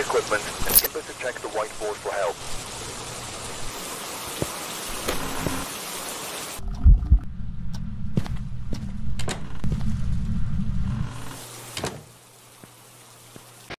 equipment and remember to check the whiteboard for help.